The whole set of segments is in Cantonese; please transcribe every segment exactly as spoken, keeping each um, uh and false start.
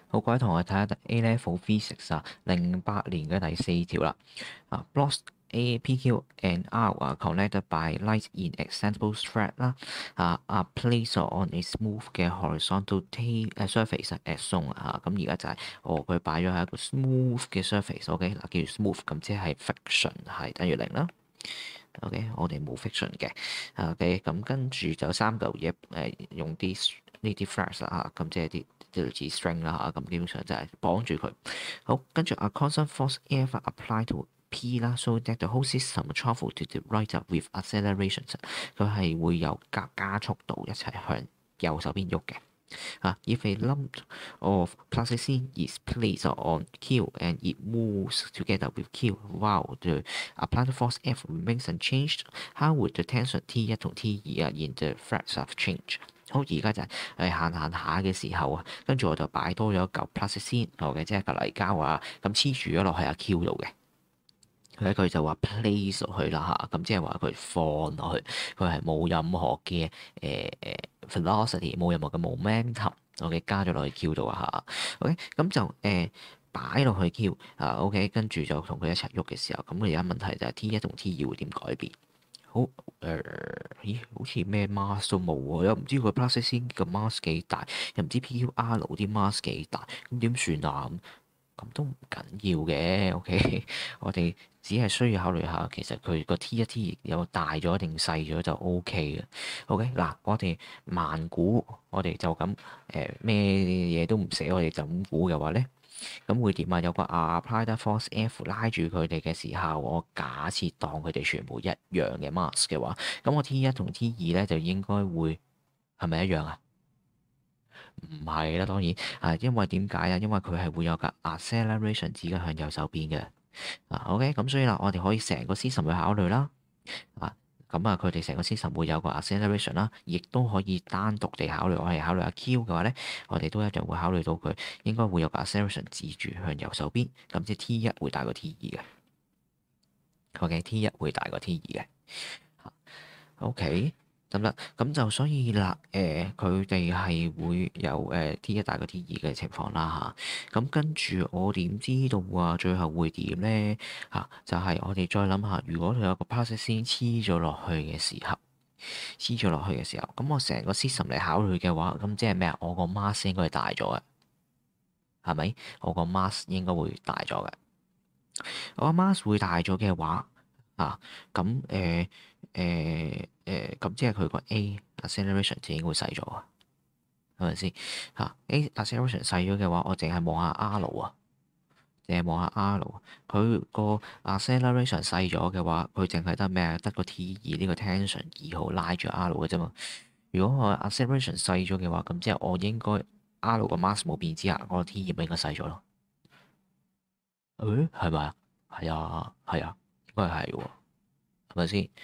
好，各位同學睇下 A Level Physics 啊，零八年嘅第四條啦。啊，blocks A、P、Q and R 啊 connected by light in extendable thread 啦。啊啊，placed on a smooth 嘅 horizontal T 誒 surface as shown 啊。咁而家就係、是、哦，佢擺咗喺一個 smooth 嘅 surface，OK 嗱，叫做 smooth，咁即係 friction 係等於零啦。OK，我哋冇 friction 嘅。OK，咁跟住就三嚿嘢誒，用啲呢啲 threads 啊，咁即係啲。類似 string 啦嚇，咁基本上就係綁住佢。好，跟住 a constant force F apply to P 啦，so that the whole system travel to the right with accelerations。佢係會有加加速度一齊向右手邊喐嘅。啊，if a lump of plasticine is placed on Q and it moves together with Q while the applied force F remains unchanged, how would the tension T 一同 T 二啊 in the threads have changed？好，而家就係誒行行下嘅時候啊，跟住我就擺多咗一嚿 plasticine 嘅，即係嚿泥膠啊，咁黐住咗落去阿 Q 度嘅。佢佢就話 place 落去啦嚇，咁即係話佢放落去，佢係冇任何嘅誒誒 velocity，冇任何嘅 momentum，OK 加咗落去 Q 度啊嚇，OK 咁就誒擺落去 Q 啊，OK 跟住就同佢一齊喐嘅時候，咁而家問題就係 T 一同 T 二會點改變？好誒、呃，咦？好似咩 mass 都冇喎，又唔知個 plasticine 個 mass 幾大，又唔知 P Q R 啲 mass 幾大，咁點算啊？咁都唔緊要嘅，OK，我哋只係需要考慮下，其實佢個 T 一 T 二有大咗定細咗就 OK 嘅，OK 嗱，我哋慢估，我哋就咁誒咩嘢都唔寫，我哋就咁估嘅話咧。咁會點啊？有個 applied force F 拉住佢哋嘅時候，我假設當佢哋全部一樣嘅 mass 嘅話，咁我 T 一同 T 二咧就應該會係咪一樣啊？唔係啦，當然啊，因為點解啊？因為佢係會有個 acceleration 指嘅向右手邊嘅啊。OK，咁所以啦，我哋可以成個 system 去考慮啦。啊，咁啊，佢哋成個 system 會有個 acceleration 啦，亦都可以單獨地考慮。我係考慮阿 Q 嘅話咧，我哋都一樣會考慮到佢應該會有個 acceleration 指住向右手邊，咁即係 T 一會大過 T 二嘅。OK，T 一會大過 T 二嘅。OK。咁啦，咁就所以啦，誒佢哋係會有誒、呃、T 一大過 T 二嘅情況啦嚇。咁跟住我點知道啊？最後會點咧嚇？就係、是、我哋再諗下，如果佢有個 plasticine 黐咗落去嘅時候，黐咗落去嘅時候，咁我成個 system 嚟考慮嘅話，咁即係咩啊？我個 mass 應該係大咗嘅，係咪？我個 mass 應該會大咗嘅。我個 mass 會大咗嘅話，啊，咁誒誒誒，咁即係佢個 A acceleration 就應該會細咗啊，係咪先？嚇 A acceleration 細咗嘅話，我淨係望下 R 啊，淨係望下 R，佢個 acceleration 細咗嘅話，佢淨係得咩啊？得個 T 二呢個 tension 二號拉住 R 嘅啫嘛。如果我 acceleration 細咗嘅話，咁即係我應該 R 個 mass 冇變之下，我個 T 二咪應該細咗咯。誒，係咪啊？係啊，係啊，應該係喎。係咪先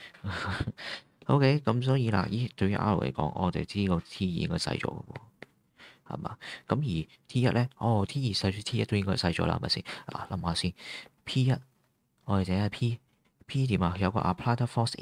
？OK，咁所以啦，咦，對於 R 嚟講，我哋知個 T 二應該細咗嘅喎，係嘛？咁而 T 一咧，哦，T 二細咗 T 一都應該細咗啦，係咪先？嗱，諗下先，P 一，我哋睇下 P，P 點啊？有個 applied force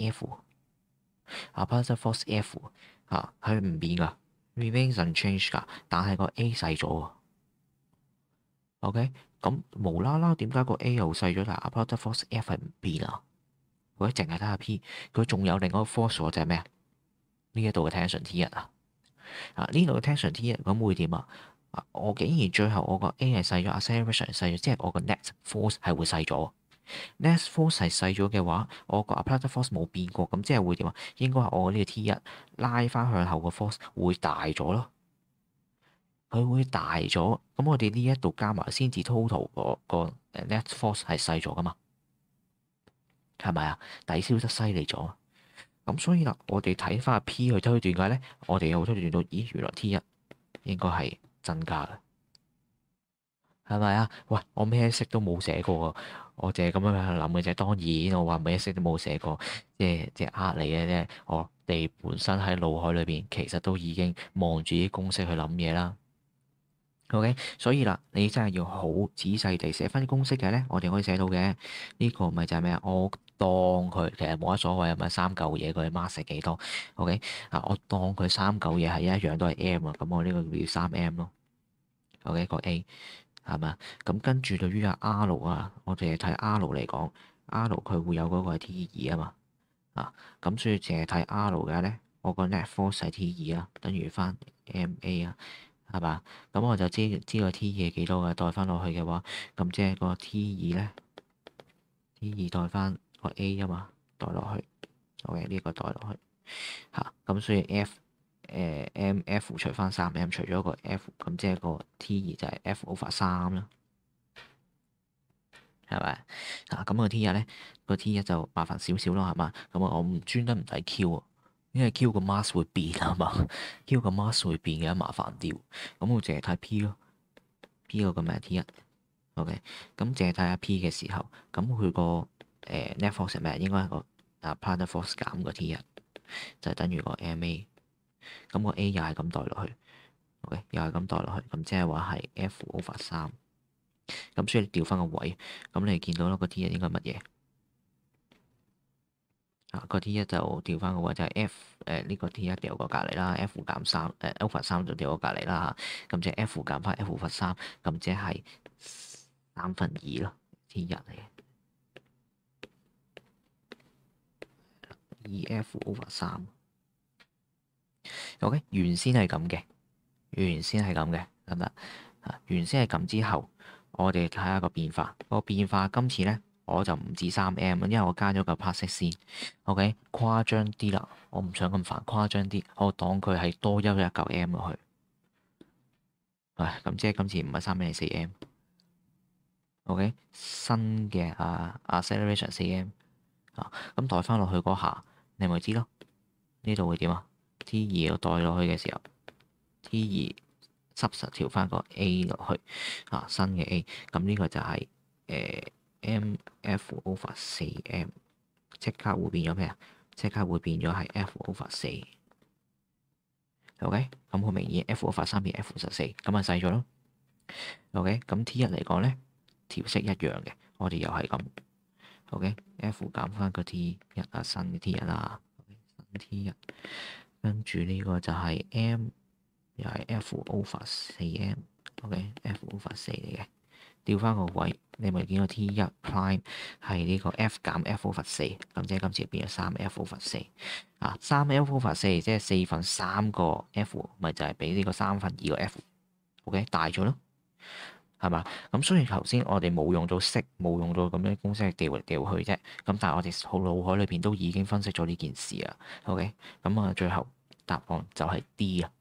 F，applied force F 啊，係唔變噶，remains unchanged 噶，但係個 A 細咗喎。OK，咁無啦啦點解個 A 又細咗，但係 applied force F 係唔變啊？佢淨係睇下 P，佢仲有另一個 force 就係咩啊？呢一度嘅 tension T 一啊，啊呢度嘅 tension T 一咁會點啊？啊我竟然最後我個 A 係細咗，acceleration 係細咗，即係我個 net force 係會細咗。net force 係細咗嘅話，我個 applied force 冇變過，咁即係會點啊？應該係我呢個 T 一拉翻向後個 force 會大咗咯。佢會大咗，咁我哋呢一度加埋先至 total 個個 net force 係細咗噶嘛？係咪啊？抵消得犀利咗，咁所以啦，我哋睇翻 P 去推斷嘅咧，我哋又推斷到，咦，原來 T 一應該係增加嘅，係咪啊？喂，我咩式都冇寫過，我淨係咁樣去諗嘅啫。當然，我話咩式都冇寫過，即係即係呃你嘅啫。我哋本身喺腦海裏邊，其實都已經望住啲公式去諗嘢啦。OK，所以啦，你真係要好仔細地寫翻啲公式嘅咧，我哋可以寫到嘅。呢個咪就係咩啊？我當佢其實冇乜所謂，係咪三嚿嘢佢 mass 係幾多？OK 啊，我當佢三嚿嘢係一樣都係 m 啊，咁我呢個要三 m 咯。 OK 個 A 係咪啊？咁跟住對於阿 R 啊，我哋係睇 R 嚟講，R 佢會有嗰個係 T 二啊嘛。啊，咁所以淨係睇 R 嘅咧，我個 net force 係 T 二啊，等於翻 M A 啊，係嘛？咁我就知知個 T 二係幾多嘅，代翻落去嘅話，咁即係個 T 二咧，T 二代翻個 A 啊嘛，代落去，OK 呢個代落去嚇，咁所以 F 誒 M F 除翻三 M 除咗個 F，咁即係個 T 二就係 F over 三啦。係咪啊？咁個 T 一咧，個 T 一就麻煩少少咯，係嘛？咁啊，我唔專登唔睇 Q 啊，因為 Q 個 mass 會變啊嘛，Q 個 mass 會變嘅，麻煩啲。咁我淨係睇 P 咯，P 嗰個咪係 T 一，OK。咁淨係睇下 P 嘅時候，咁佢個誒 net force 係咩？應該係個啊 applied force 減個 T 一，就係等於個 M A。咁個 A 又係咁代落去，OK，又係咁代落去，咁即係話係 F over 三。咁所以調翻個位，咁你見到咯，個 T 一應該乜嘢啊？個 T 一就調翻個位就係 F 誒、呃、呢、呢個 T 一掉個隔離啦，F 減三誒 over 三就掉個隔離啦嚇，咁即係 F 減翻 F over 三，咁即係三分二咯，T 一嚟嘅，二 F over 三。OK，原先係咁嘅，原先係咁嘅，得唔得啊？原先係咁之後。我哋睇下個變化，個變化今次咧我就唔止三 M，因為我加咗個 passive 先，OK 誇張啲啦，我唔想咁煩，誇張啲，我當佢係多咗一嚿 M 落去，唉，咁即係今次唔係三 M 係四 M，OK 新嘅啊 acceleration 四 M 啊，咁代翻落去嗰下，你咪知咯，呢度會點啊 ？T 二我代落去嘅時候，T 二。濕實調翻個 A 落去啊，新嘅 A，咁呢個就係、是、誒、呃、M F over 四 M，即刻會變咗咩啊？即刻會變咗係 F over 四，OK，咁好明顯 F over 三變 F 十四，咁咪細咗咯。OK，咁 T 一嚟講咧，調色一樣嘅，我哋又係咁，OK，F 減翻個 T 一啊，新嘅 T 一啦，新 T 一，跟住呢個就係 M。又係 F over 四 M，OK，F over 四嚟嘅，調翻個位，你咪見個 T 一 prime 係呢個 F 減 F over 四，咁即係今次變咗三 F over 四啊，三 F over 四即係四分三個 F，咪就係俾呢個三分二個 F，OK 大咗咯，係嘛？咁雖然頭先我哋冇用到式，冇用到咁樣公式調嚟調去啫，咁但係我哋好腦海裏邊都已經分析咗呢件事啊，OK，咁啊最後答案就係 D 啊。